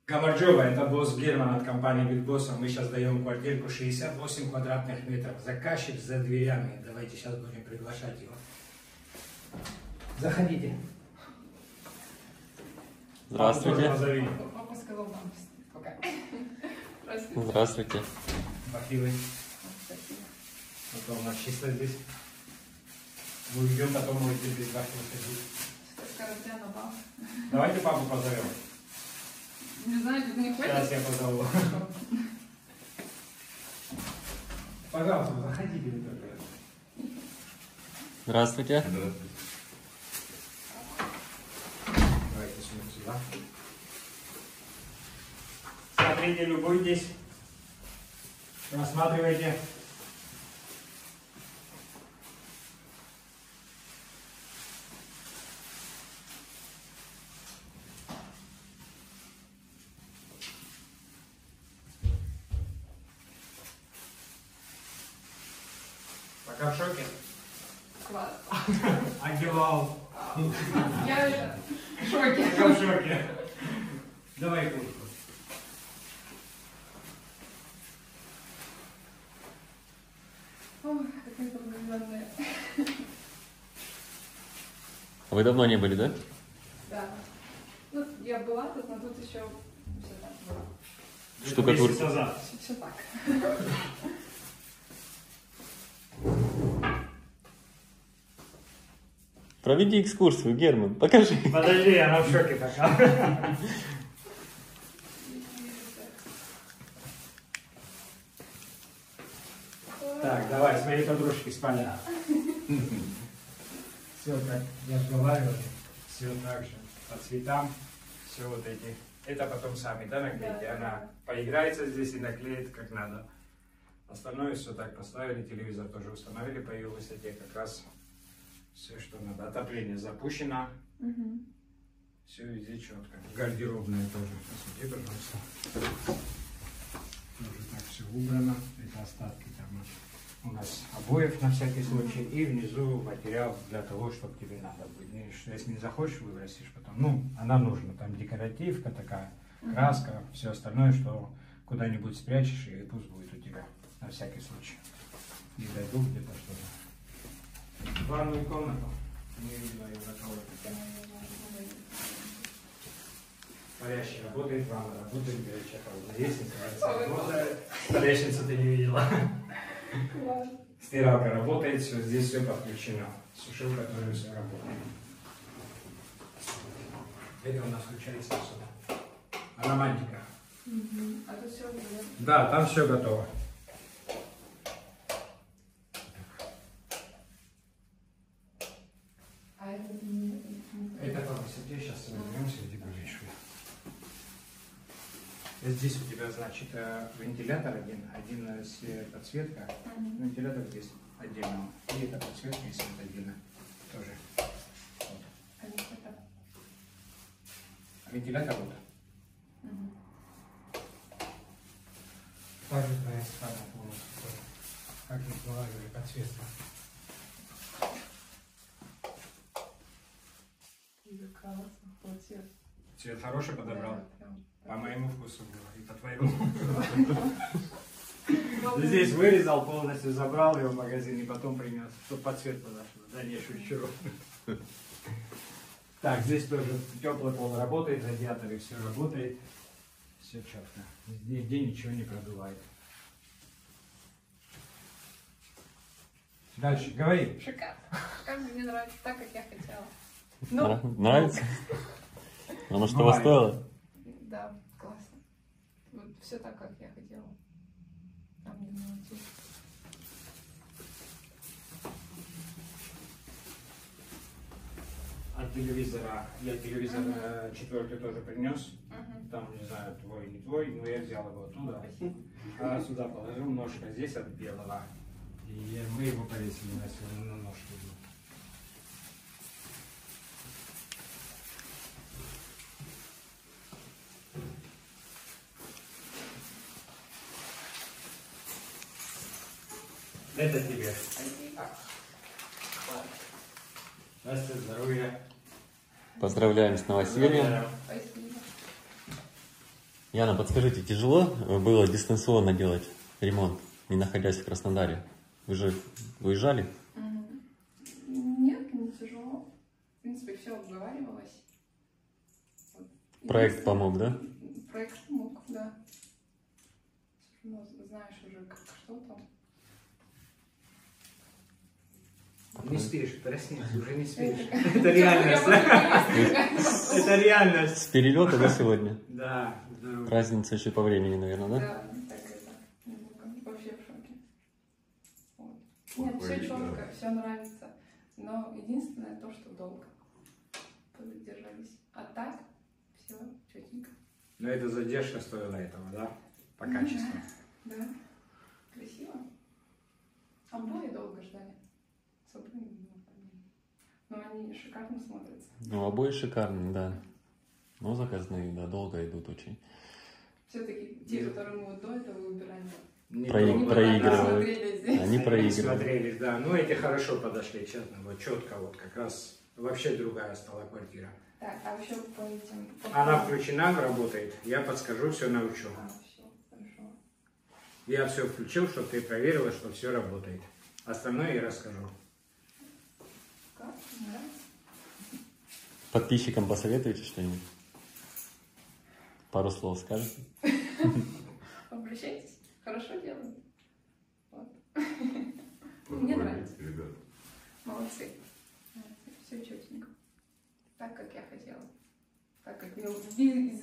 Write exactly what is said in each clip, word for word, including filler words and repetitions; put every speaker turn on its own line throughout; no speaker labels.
Гамарджова, это босс Герман от компании Битбосса. Мы сейчас даем квартирку шестьдесят восемь квадратных метров. Заказчик за дверями. Давайте сейчас будем приглашать его. Заходите.
Здравствуйте.
Папа сказал нам пока.
Здравствуйте.
Бахилы. Вот у нас чисто здесь. Мы уйдем, потом будете без бахил ходить. Давайте папу позовем.
Не знаю, ты не хочешь?
Сейчас я позову. Пожалуйста, заходите.
Здравствуйте.
Давайте сюда. Смотрите, любуйтесь. Рассматривайте. Пока в шоке?
Класс.
Одевал.
Я уже в шоке.
Пока в шоке. Давай куртку.
Ой, какая долгожданная.
Вы давно не были, да?
Да. Ну, я была тут, но тут еще все так было.
Штукатурка.
Месяц назад.
Все, все так.
Проведи экскурсию, Герман. Покажи.
Подожди, она в шоке пока. Так, давай, своей подружки спали. Все так, я же говорил, все так же, по цветам, все вот эти. Это потом сами, да, наклеите?
Да,
Она
да.
поиграется здесь и наклеит как надо. Остальное все так поставили, телевизор тоже установили по ее высоте, как раз все, что надо. Отопление запущено,
Угу.
все везде четко. Гардеробная тоже, посмотри, пожалуйста. Тоже так все убрано, это остатки там у нас обоев на всякий случай, и внизу материал для того, чтобы тебе надо будет. И что, если не захочешь, выбросишь потом. Ну, она нужна, там декоративка такая, краска, все остальное, что куда-нибудь спрячешь, и пусть будет у тебя на всякий случай. Не дойду где-то что-то. Ванную комнату. Не видно ее готовы. Парящий работает, ванна работает, горячая холодная лестница работает. Лестницу ты не видела. Стиралка работает, все, здесь все подключено. Сушилка тоже все работает. Это у нас включается сюда. Романтика.
Угу. А тут все было.
Да, там все готово.
А это не...
Это по высоте, сейчас разберемся, где ближайшую. Здесь у тебя, значит, вентилятор один, один подсветка,
Угу.
вентилятор здесь отдельно, и это подсветка и свет отдельно тоже. Вот.
А здесь это...
А вентилятор вот.
Угу.
Также твоя спальня полностью тоже. Как мы говорили, подсветка.
Классно, вот цвет.
Цвет хороший подобрал?
Да, прям.
По моему вкусу было и по твоему. Здесь вырезал, полностью забрал его в магазин и потом принес, чтобы под цвет подошло. Да не шучу. Так, здесь тоже теплый пол работает, радиаторы все работает. Все четко. Нигде ничего не продувает. Дальше, говори.
Шикарно. Как мне нравится, так, как я хотела.
Нра-
Ну,
Нравится? Оно что
Бывает.
стоило?
да, классно. Вот все так, как я хотела. Там не найти.
От телевизора, я телевизор
Мгм.
э, четвертый тоже принес.
Угу.
Там, не знаю, твой, не твой, но я взял его оттуда. А сюда положил, ножка здесь от белого. И мы его повесили на сегодня на ножку. Это тебе. Счастья, здоровья.
Поздравляем с новосельем.
Спасибо.
Яна, подскажите, тяжело было дистанционно делать ремонт, не находясь в Краснодаре? Вы же выезжали?
Мгм. Нет, не тяжело. В принципе, все обговаривалось. Вот.
Проект
Единственное,
помог, да?
Проект помог, да. Ну, знаешь уже, как, что там.
Не спишь, проснись, уже не спишь.
Это
Это реальность. Это реальность.
С перелета, да, сегодня?
Да, здорово.
Разница еще по времени, наверное, да?
Да, так это, немного, вообще в шоке. Вот. Нет, все четко, все нравится. Но единственное то, что долго поддержались. А так, все четенько.
Но эта задержка стоила этого, да? По качеству.
Да, красиво. Обои долго ждали. С обоями не проблем. Но они шикарно смотрятся.
Ну, обои шикарные, да. Но заказные, да, долго идут очень.
Все-таки те, которые мы вот до этого выбирали,
Не
Прои-
долго.
они
проигрывают.
смотрели здесь.
Они проигрывают.
Смотрелись, да. Ну, эти хорошо подошли, честно. Вот четко, вот как раз вообще другая стала квартира.
Так, а еще по этим... по-
Она включена, работает. Я подскажу, все научу.
А, все, хорошо.
Я все включил, чтобы ты проверила, что все работает. Остальное я расскажу.
Как? Нравится?
Подписчикам посоветуете что-нибудь? Пару слов скажете?
Обращайтесь. Хорошо делают. Вот. Мне нравится.
Ребята.
Молодцы. Все четенько. Так, как я хотела. Так, как биоди...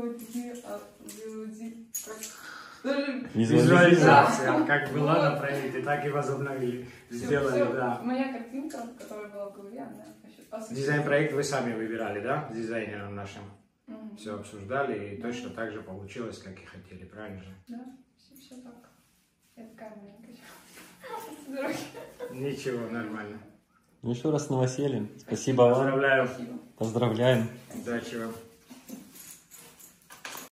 Визуализация. Как была направить, и так и возобновили. Сделали, да.
Моя картинка, которая была в голове, она осуществилась.
Дизайн-проект вы сами выбирали, да? С дизайнером нашим.
Мгм.
Все обсуждали, и точно так же получилось, как и хотели, правильно же?
Да, все, все так. Я такая маленькая. С дороги.
Ничего, нормально.
Ну, еще раз с новосельем. Спасибо вам.
Поздравляю.
Спасибо.
Поздравляем.
Удачи вам.